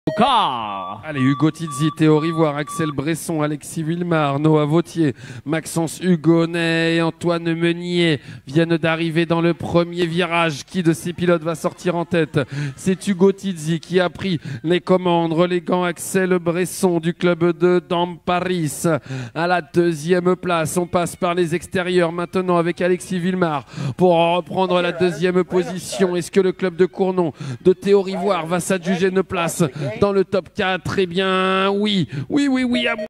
Car. Allez, Hugo Tizzi, Théo Rivoire, Axel Bresson, Alexis Villemar, Noah Vautier, Maxence Hugonnet et Antoine Meunier viennent d'arriver dans le premier virage. Qui de ces pilotes va sortir en tête? C'est Hugo Tizzi qui a pris les commandes, reléguant Axel Bresson du club de Damparis à la deuxième place. On passe par les extérieurs maintenant avec Alexis Villemar pour reprendre la deuxième position. Est-ce que le club de Cournon de Théo Rivoire va s'adjuger une place dans le top 4? Eh bien, oui,